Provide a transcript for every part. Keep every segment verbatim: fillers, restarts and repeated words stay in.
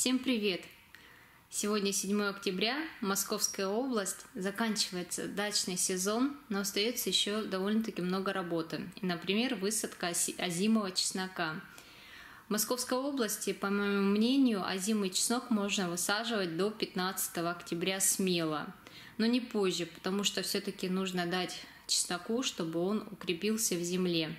Всем привет! Сегодня седьмое октября, Московская область, заканчивается дачный сезон, но остается еще довольно-таки много работы. И, например, высадка озимого чеснока. В Московской области, по моему мнению, озимый чеснок можно высаживать до пятнадцатого октября смело, но не позже, потому что все-таки нужно дать чесноку, чтобы он укрепился в земле.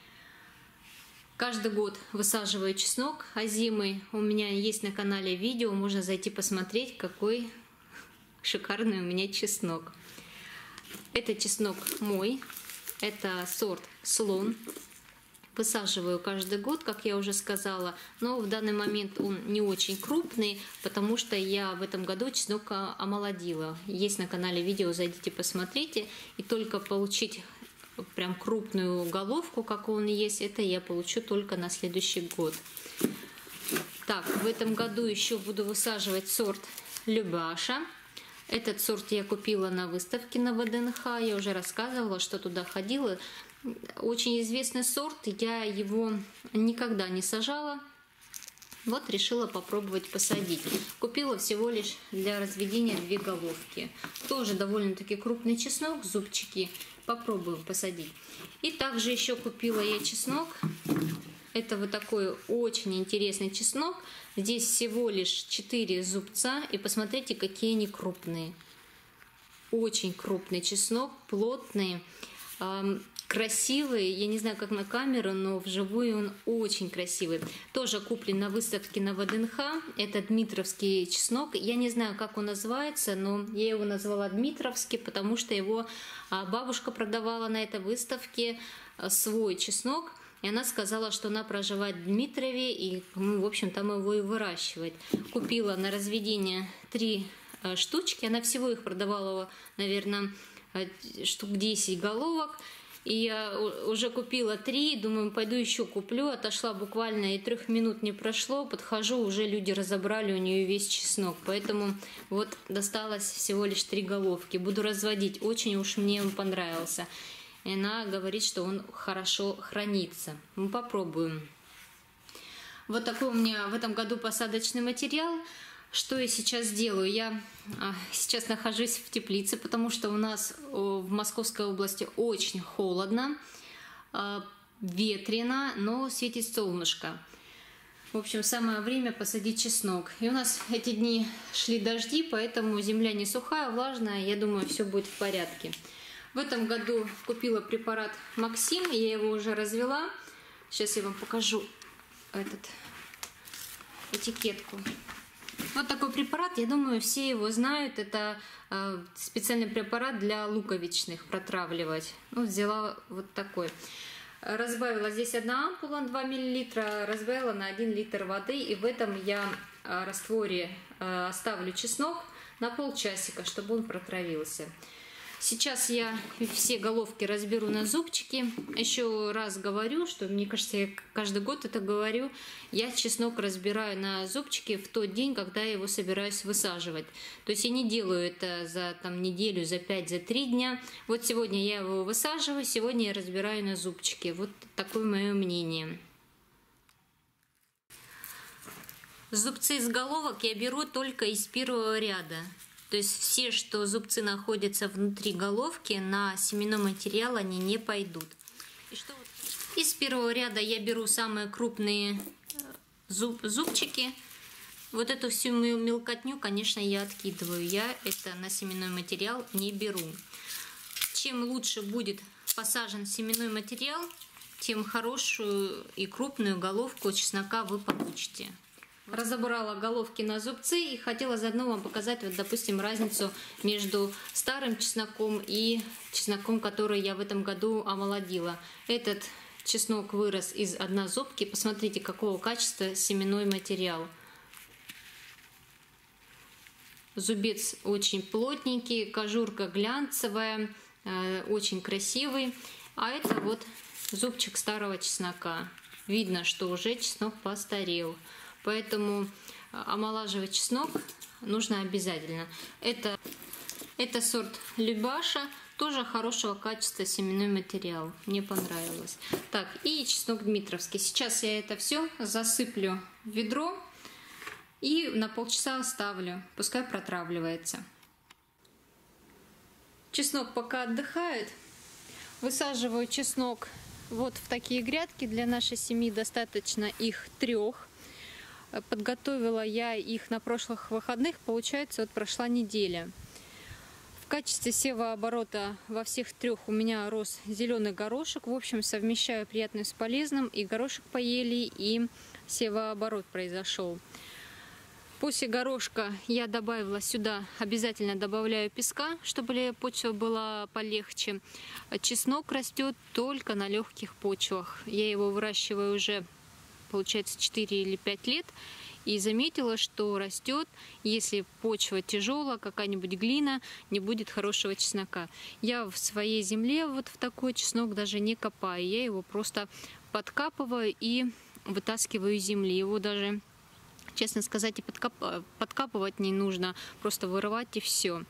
Каждый год высаживаю чеснок озимый. У меня есть на канале видео, можно зайти посмотреть, какой шикарный у меня чеснок. Это чеснок мой, это сорт Слон. Высаживаю каждый год, как я уже сказала, но в данный момент он не очень крупный, потому что я в этом году чеснок омолодила. Есть на канале видео, зайдите посмотрите, и только получить прям крупную головку, как он есть, это я получу только на следующий год. Так, в этом году еще буду высаживать сорт Любаша. Этот сорт я купила на выставке на вэ дэ эн ха, я уже рассказывала, что туда ходила. Очень известный сорт, я его никогда не сажала. Вот решила попробовать посадить. Купила всего лишь для разведения две головки. Тоже довольно-таки крупный чеснок, зубчики. Попробуем посадить. И также еще купила я чеснок. Это вот такой очень интересный чеснок. Здесь всего лишь четыре зубца. И посмотрите, какие они крупные. Очень крупный чеснок, плотный. Красивый, я не знаю, как на камеру, но вживую он очень красивый. Тоже куплен на выставке на вэ дэ эн ха. Это дмитровский чеснок. Я не знаю, как он называется, но я его назвала Дмитровский, потому что его бабушка продавала на этой выставке свой чеснок. И она сказала, что она проживает в Дмитрове, и, ну, в общем, там его и выращивает. Купила на разведение три штучки. Она всего их продавала, наверное, штук десять головок. И я уже купила три, думаю, пойду еще куплю. Отошла буквально, и трех минут не прошло. Подхожу, уже люди разобрали у нее весь чеснок. Поэтому вот досталось всего лишь три головки. Буду разводить. Очень уж мне он понравился. И она говорит, что он хорошо хранится. Мы попробуем. Вот такой у меня в этом году посадочный материал. Что я сейчас делаю? Я сейчас нахожусь в теплице, потому что у нас в Московской области очень холодно, ветрено, но светит солнышко. В общем, самое время посадить чеснок. И у нас эти дни шли дожди, поэтому земля не сухая, влажная. Я думаю, все будет в порядке. В этом году купила препарат Максим, я его уже развела. Сейчас я вам покажу этот, этикетку. Вот такой препарат, я думаю, все его знают. Это э, специальный препарат для луковичных протравливать. Ну, взяла вот такой. Разбавила здесь одна ампула, два миллилитра, разбавила на один литр воды. И в этом я э, растворе э, оставлю чеснок на полчасика, чтобы он протравился. Сейчас я все головки разберу на зубчики. Еще раз говорю, что, мне кажется, я каждый год это говорю. Я чеснок разбираю на зубчики в тот день, когда я его собираюсь высаживать. То есть я не делаю это за там, неделю, за пять, за три дня. Вот сегодня я его высаживаю, сегодня я разбираю на зубчики. Вот такое мое мнение. Зубцы из головок я беру только из первого ряда. То есть все, что зубцы находятся внутри головки, на семенной материал они не пойдут. И что вот? Из первого ряда я беру самые крупные зуб, зубчики. Вот эту всю мелкотню, конечно, я откидываю. Я это на семенной материал не беру. Чем лучше будет посажен семенной материал, тем хорошую и крупную головку чеснока вы получите. Разобрала головки на зубцы и хотела заодно вам показать, вот, допустим, разницу между старым чесноком и чесноком, который я в этом году омолодила. Этот чеснок вырос из однозубки. Посмотрите, какого качества семенной материал. Зубец очень плотненький, кожурка глянцевая, очень красивый. А это вот зубчик старого чеснока. Видно, что уже чеснок постарел. Поэтому омолаживать чеснок нужно обязательно. Это, это сорт Любаша, тоже хорошего качества семенной материал. Мне понравилось. Так, и чеснок Дмитровский. Сейчас я это все засыплю в ведро И на полчаса оставлю, пускай протравливается. Чеснок пока отдыхает. Высаживаю чеснок вот в такие грядки. Для нашей семьи достаточно их трех. Подготовила я их на прошлых выходных, получается, вот прошла неделя. В качестве севооборота во всех трех у меня рос зеленый горошек. В общем, совмещаю приятное с полезным. И горошек поели, и севооборот произошел. После горошка я добавила сюда, обязательно добавляю песка, чтобы почва была полегче. Чеснок растет только на легких почвах. Я его выращиваю уже, получается, четыре или пять лет. И заметила, что растет, если почва тяжелая, какая-нибудь глина, не будет хорошего чеснока. Я в своей земле вот в такой чеснок даже не копаю. Я его просто подкапываю и вытаскиваю из земли. Его даже... Честно сказать, и подкап... подкапывать не нужно, просто вырывать и все.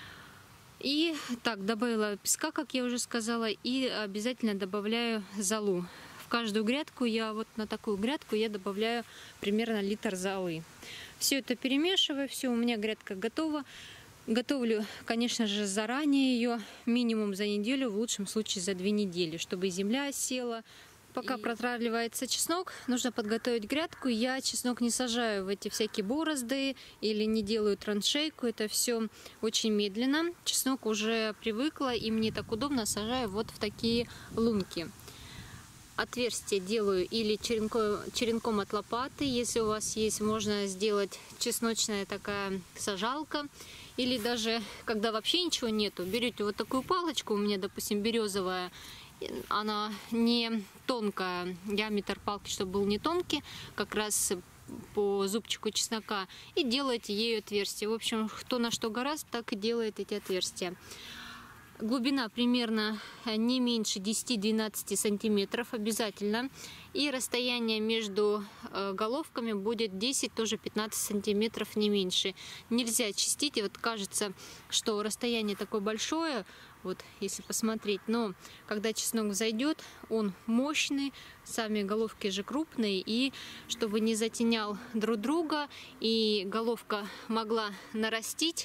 И так, добавила песка, как я уже сказала, и обязательно добавляю золу. В каждую грядку я, вот на такую грядку я добавляю примерно литр золы. Все это перемешиваю, все, у меня грядка готова. Готовлю, конечно же, заранее ее, минимум за неделю, в лучшем случае за две недели, чтобы земля села. Пока и... протравливается чеснок, нужно подготовить грядку. Я чеснок не сажаю в эти всякие борозды или не делаю траншейку. Это все очень медленно. Чеснок уже привыкла, и мне так удобно, сажаю вот в такие лунки. Отверстие делаю или черенком, черенком от лопаты. Если у вас есть, можно сделать чесночная такая сажалка. Или даже, когда вообще ничего нету, берете вот такую палочку, у меня, допустим, березовая, она не тонкая, диаметр палки, чтобы был не тонкий, как раз по зубчику чеснока, и делаете ею отверстие. В общем, кто на что гораст, так и делает эти отверстия. Глубина примерно не меньше десяти-двенадцати сантиметров обязательно. И расстояние между головками будет десять, тоже пятнадцать сантиметров, не меньше. Нельзя чистить. И вот кажется, что расстояние такое большое, вот если посмотреть. Но когда чеснок взойдет, он мощный, сами головки же крупные. И чтобы не затенял друг друга, и головка могла нарастить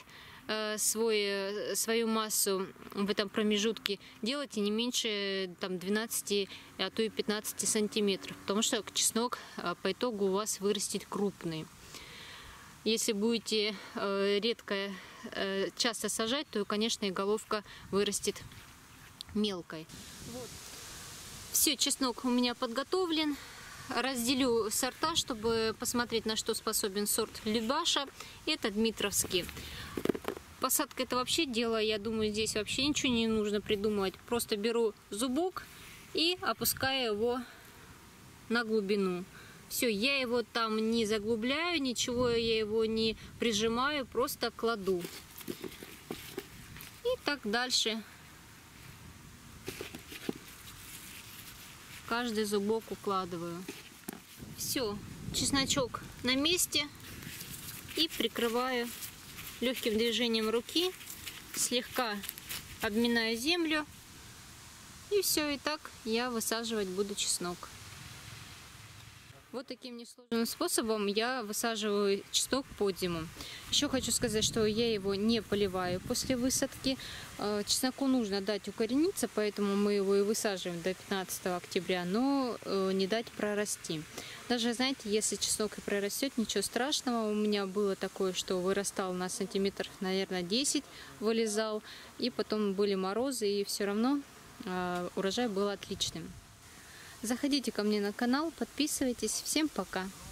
свой, свою массу в этом промежутке, делайте не меньше там, двенадцати, а то и пятнадцати сантиметров, потому что чеснок по итогу у вас вырастет крупный. Если будете э, редко, э, часто сажать, то, конечно, и головка вырастет мелкой. Вот. Все, чеснок у меня подготовлен. Разделю сорта, чтобы посмотреть, на что способен сорт Любаша. Это Дмитровский. Посадка — это вообще дело, я думаю, здесь вообще ничего не нужно придумывать. Просто беру зубок и опускаю его на глубину. Все, я его там не заглубляю, ничего я его не прижимаю, просто кладу. И так дальше. Каждый зубок укладываю. Все, чесночок на месте. И прикрываю легким движением руки, слегка обминаю землю. И все, и так я высаживать буду чеснок. Вот таким несложным способом я высаживаю чеснок под зиму. Еще хочу сказать, что я его не поливаю после высадки. Чесноку нужно дать укорениться, поэтому мы его и высаживаем до пятнадцатого октября, но не дать прорасти. Даже, знаете, если чеснок и прорастет, ничего страшного. У меня было такое, что вырастал на сантиметров, наверное, десять, вылезал. И потом были морозы, и все равно урожай был отличным. Заходите ко мне на канал, подписывайтесь. Всем пока!